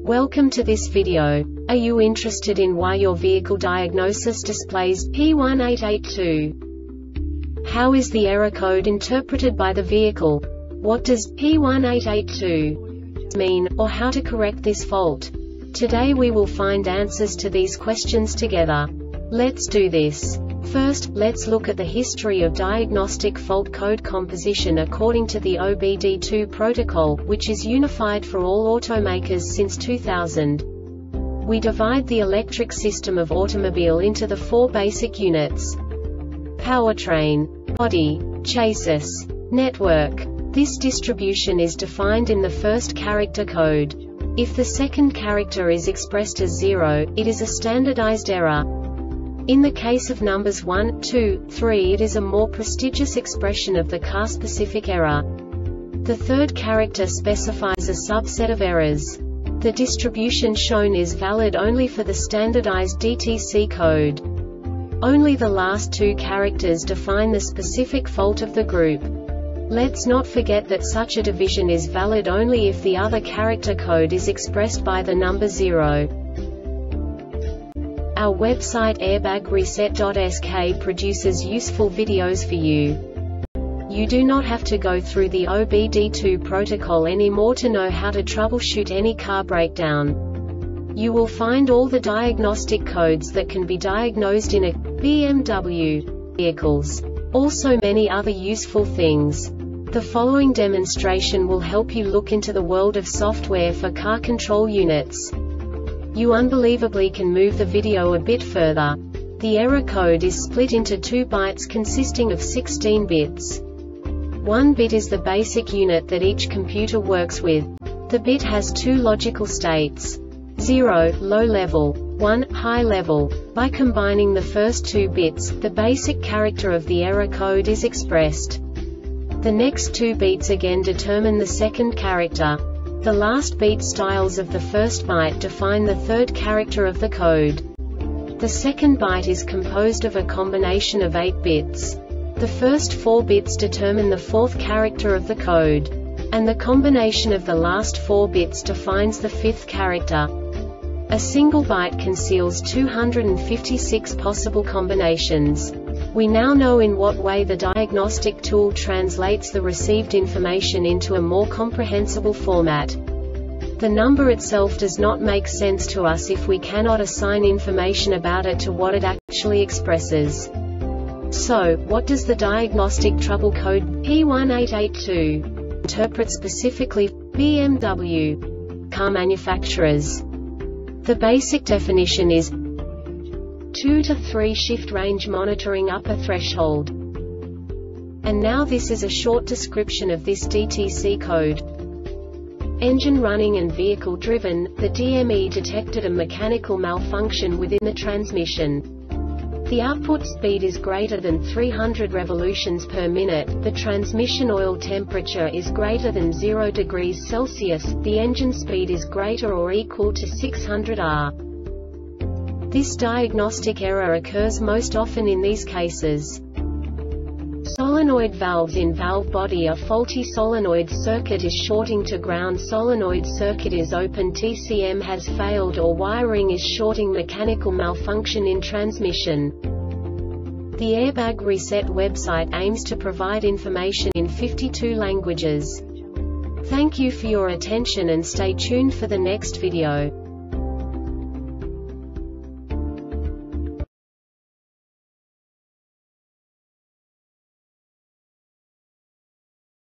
Welcome to this video. Are you interested in why your vehicle diagnosis displays P1882? How is the error code interpreted by the vehicle? What does P1882 mean, or how to correct this fault? Today we will find answers to these questions together. Let's do this. First, let's look at the history of diagnostic fault code composition according to the OBD2 protocol, which is unified for all automakers since 2000. We divide the electric system of automobile into the four basic units: powertrain, body, chassis, network. This distribution is defined in the first character code. If the second character is expressed as 0, it is a standardized error. In the case of numbers 1, 2, 3, it is a more prestigious expression of the car-specific error. The third character specifies a subset of errors. The distribution shown is valid only for the standardized DTC code. Only the last two characters define the specific fault of the group. Let's not forget that such a division is valid only if the other character code is expressed by the number 0. Our website airbagreset.sk produces useful videos for you. You do not have to go through the OBD2 protocol anymore to know how to troubleshoot any car breakdown. You will find all the diagnostic codes that can be diagnosed in a BMW vehicles. Also many other useful things. The following demonstration will help you look into the world of software for car control units. You unbelievably can move the video a bit further. The error code is split into 2 bytes consisting of 16 bits. 1 bit is the basic unit that each computer works with. The bit has 2 logical states: 0, low level, 1, high level. By combining the first 2 bits, the basic character of the error code is expressed. The next 2 beats again determine the second character. The last beat styles of the first byte define the third character of the code. The second byte is composed of a combination of 8 bits. The first 4 bits determine the fourth character of the code. And the combination of the last 4 bits defines the fifth character. A single byte conceals 256 possible combinations. We now know in what way the diagnostic tool translates the received information into a more comprehensible format. The number itself does not make sense to us if we cannot assign information about it to what it actually expresses. So, what does the diagnostic trouble code P1882 interpret specifically for BMW car manufacturers? The basic definition is 2 to 3 shift range monitoring upper threshold. And now this is a short description of this DTC code. Engine running and vehicle driven, the DME detected a mechanical malfunction within the transmission. The output speed is greater than 300 revolutions per minute, the transmission oil temperature is greater than 0 degrees Celsius, the engine speed is greater or equal to 600 R. This diagnostic error occurs most often in these cases: solenoid valves in valve body are faulty, solenoid circuit is shorting to ground, solenoid circuit is open, TCM has failed, or wiring is shorting, mechanical malfunction in transmission. The Airbag Reset website aims to provide information in 52 languages. Thank you for your attention and stay tuned for the next video.